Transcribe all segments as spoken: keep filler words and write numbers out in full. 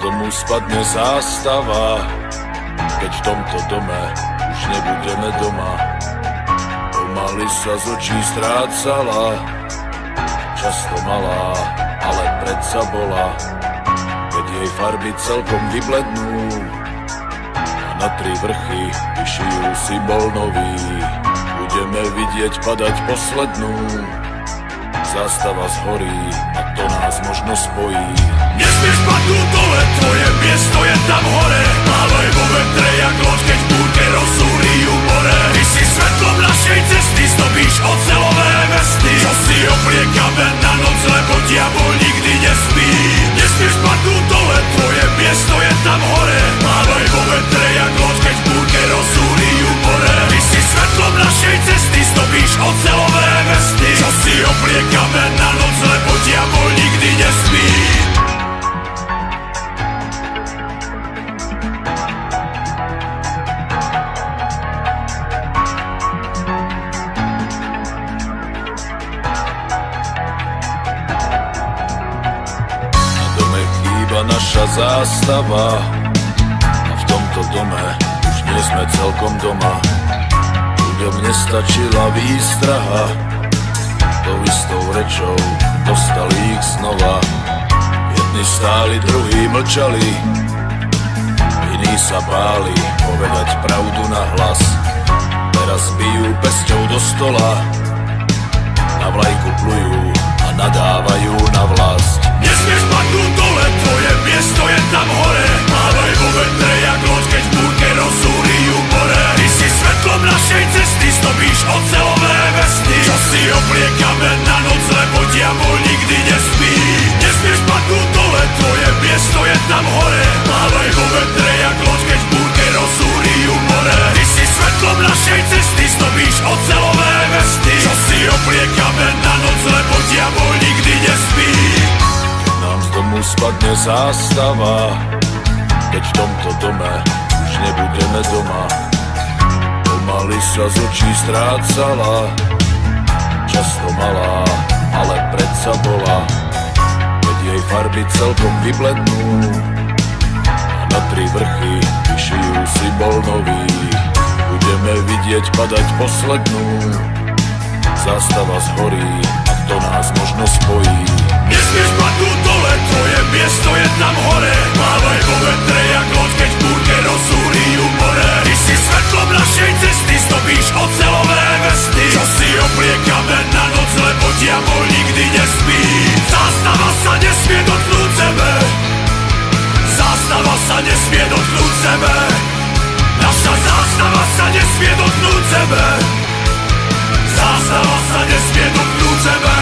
domu spadne zástava, keď v tomto dome už nebudeme doma. Pomaly sa z očí strácala, často malá, ale predsa bola. Keď jej farby celkom vyblednú a na tri vrchy vyšijú symbol nový, budeme vidieť padať poslednú. Zástava zhorí a to nás možno spojí. Nesmieš padnúť dole, tvoje miesto je tam hore. Mávaj vo vetre jak loď, keď v búrke rozúri ju more. Ty si svetlom našej cesty, zdobíš oceľové vesty, čo si obliekame na noc, lebo diabol nikdy nespí. Nesmieš padnúť dole, tvoje miesto je tam hore. Mávaj vo vetre jak loď, keď v búrke rozúri ju more. Ty si svetlom našej cesty, zdobíš oceľové vesty, čo si obliekame na noc, lebo diabol nikdy nespí. Naša zástava a v tomto dome už nie sme celkom doma. Ľuďom nestačila výstraha, tou istou rečou dostali ich znova. Jedni stáli, druhí mlčali, iní sa báli povedať pravdu na hlas. Teraz bijú pesťou do stola, na vlajku plujú a nadávajú na vlast. Nesmieš padnúť dole, tvoje miesto je tam hore. Mávaj vo vetre jak loď, keď v búrke rozúri ju more. Ty si svetlom našej cesty, zdobíš oceľové vesty, čo si obliekame na noc, lebo diabol nikdy nespí. Nesmieš padnúť dole, tvoje miesto je tam hore. Mávaj vo vetre jak loď, keď v búrke rozúri ju more. Ty si svetlom našej cesty, zdobíš oceľové vesty, čo si obliekame na noc, lebo diabol nikdy nespí. Nám z domu spadne zástava, keď v tomto dome už nebudeme doma. Pomaly sa z očí strácala, často malá, ale predsa bola. Keď jej farby celkom vyblednú a na tri vrchy vyšijú symbol nový, budeme vidieť padať poslednú. Zástava zhorí a to nás možno spojí. Nesmieš padnúť dole, tvoje miesto je tam hore. Mávaj vo vetre jak loď, keď v búrke rozúri ju more. Ty si svetlom našej cesty, zdobíš oceľové vesty, čo si obliekame na noc, lebo diabol nikdy nespí. Zástava sa nesmie dotknúť sebe, zástava sa nesmie dotknúť sebe, naša zástava sa nesmie dotknúť sebe, zástava sa nesmie dotknúť sebe.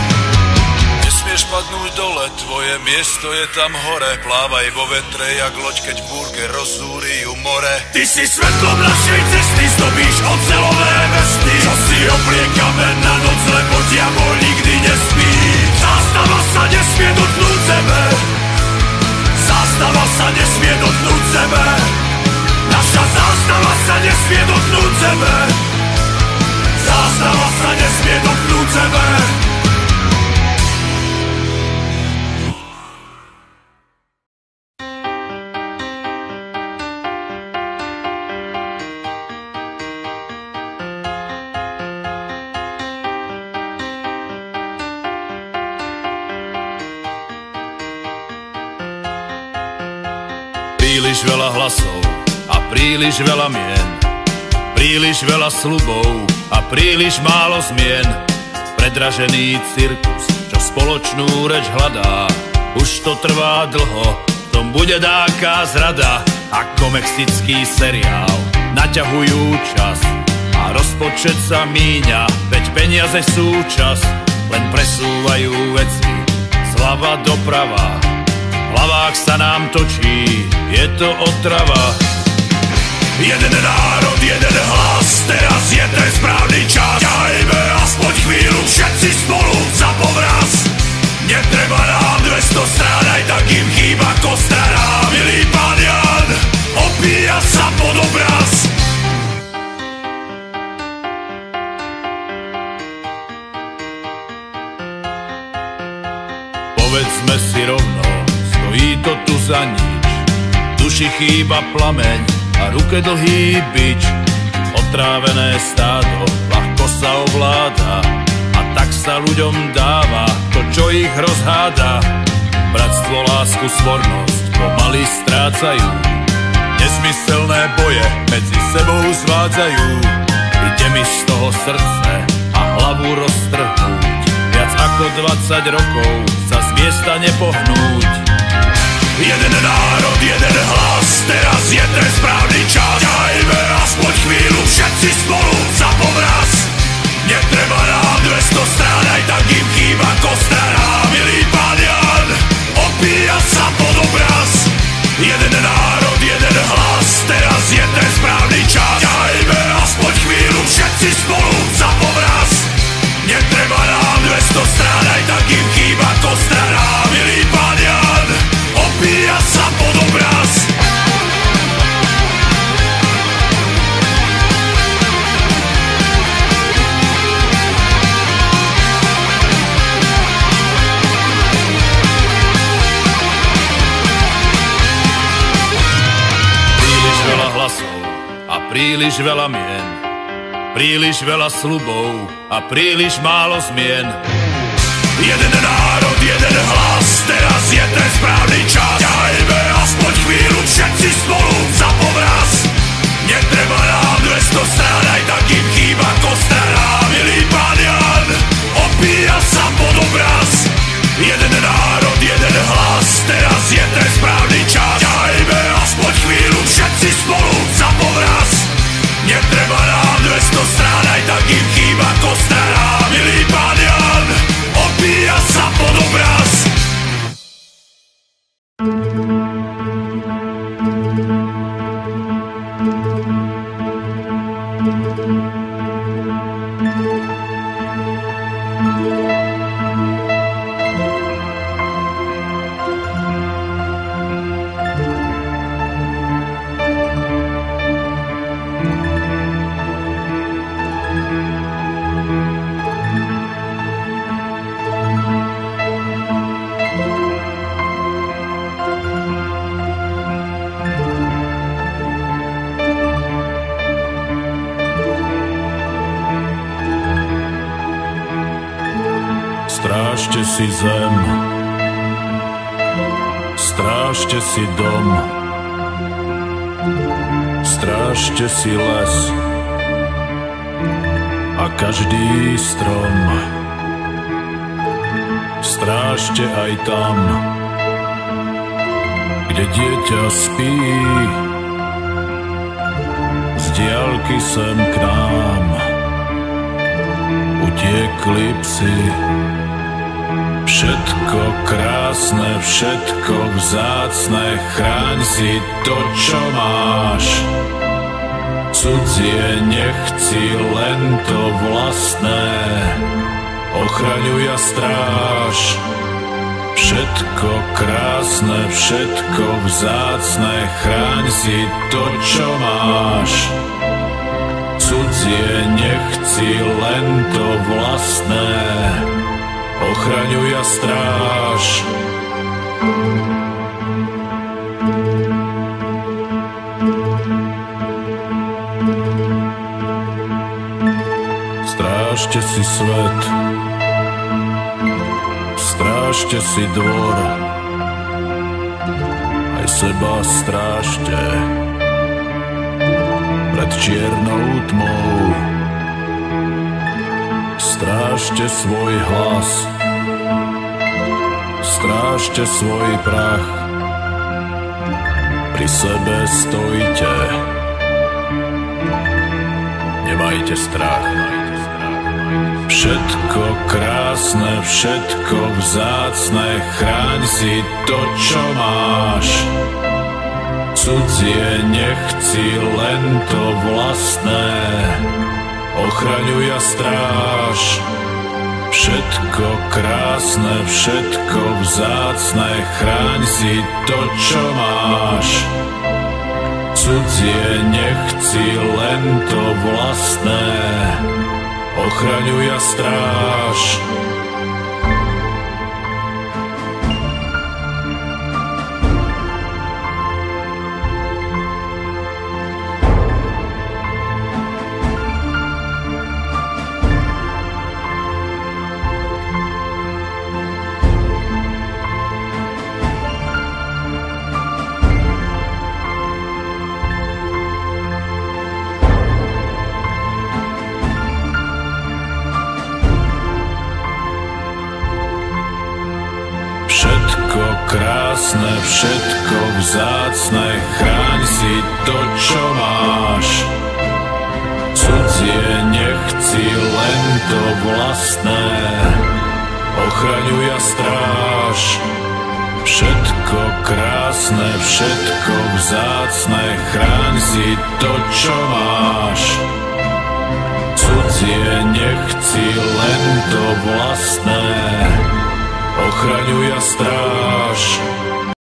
Nesmieš padnúť dole, tvoje miesto je tam hore. Plávaj vo vetre jak loď, keď v búrke rozúri ju more. Ty si svetlom našej cesty, zdobíš oceľové vesty, čo si obliekame na noc, lebo diabol nikdy nespí. Zástava sa nesmie dotknúť sebe, zástava sa nesmie dotknúť sebe, naša zástava sa nesmie dotknúť sebe, zástava sa nesmie dotknúť sebe. Príliš veľa hlasov a príliš veľa mien, príliš veľa sľubov a príliš málo zmien. Predražený cirkus, čo spoločnú reč hľadá, už to trvá dlho, v tom bude dáka zrada. Ako mexický seriál naťahujú čas a rozpočet sa míňa, veď peniaze sú čas, len presúvajú veci zľava doprava. V hlavách sa nám točí, je to otrava. Jeden národ, jeden hlas, teraz je ten správny čas. Ťahajme aspoň chvíľu, všetci spolu za povraz. Netreba nám dvesto strán, aj tak im chýba kostrana. Milý pán Jan, opíja sa pod obraz. Povedzme si rovno, stojí istotu za nič. Duši chýba plameň a ruke dlhý bič. Otrávené stádo ľahko sa ovláda a tak sa ľuďom dáva to, čo ich rozháda. Bratstvo, lásku, svornosť pomaly strácajú. Nezmyselné boje medzi sebou zvádzajú. Ide mi z toho srdce a hlavu roztrhnúť. Viac ako dvadsať rokov sa z miesta nepohnúť. Jeden národ, jeden hlas, teraz je ten správny čas. Ťahajme aspoň chvíľu všetci spolu za povraz. Netreba nám dvesto strán, aj tak im chýba kostrana. Milý pán Jan, opíja sa pod obraz. Jeden národ, jeden hlas, teraz je ten správny čas. Ťahajme aspoň chvíľu všetci spolu za povraz. Netreba nám dvesto strán, aj tak im chýba kostrana. Milý pán Jan, opíja sa pod obraz. Príliš veľa hlasov a príliš veľa mien. Príliš veľa sľubov a príliš málo zmien. Jeden národ, jeden hlas, teraz je ten správny čas. Ťahajme aspoň chvíľu všetci spolu za povraz. Netreba nám dvesto strán, aj tak im chýba kostrana. Milý pán Jan, opíja sa pod obraz. Jeden národ, jeden hlas, teraz je ten správny čas. Ťahajme aspoň chvíľu všetci spolu za povraz. Netreba nám dvesto strán, aj tak im chýba kostrana. Milý pán Jan, opíja sa pod obraz. Strážte si zem, strážte si dom, strážte si les a každý strom. Strážte aj tam, kde dieťa spí, z diaľky sem k nám utiekli psi. Všetko krásne, všetko vzácne, chráň si to, čo máš. Cudzie nechci, len to vlastné, ochraňuj a stráž. Všetko krásne, všetko vzácne, chráň si to, čo máš. Cudzie nechci, len to vlastné, ochraňuj a stráž. Strážte si svet, strážte si dvor, aj seba strážte pred čiernou tmou. Strážte svoj hlas, strážte svoj prach, pri sebe stojte, nemajte strach. Všetko krásne, všetko vzácne, chráň si to, čo máš. Cudzie nechci, len to vlastné, ochraňuj a stráž. Všetko krásne, všetko vzácne, chráň si to, čo máš. Cudzie nechci, len to vlastné, ochraňuj a stráž. všetko vzácne, chráň si to, čo máš. Cudzie nechci, len to vlastné, ochraňuj a stráž. Všetko krásne, všetko vzácne, chráň si to, čo máš. Cudzie nechci, len to vlastné, ochraňuj a stráž.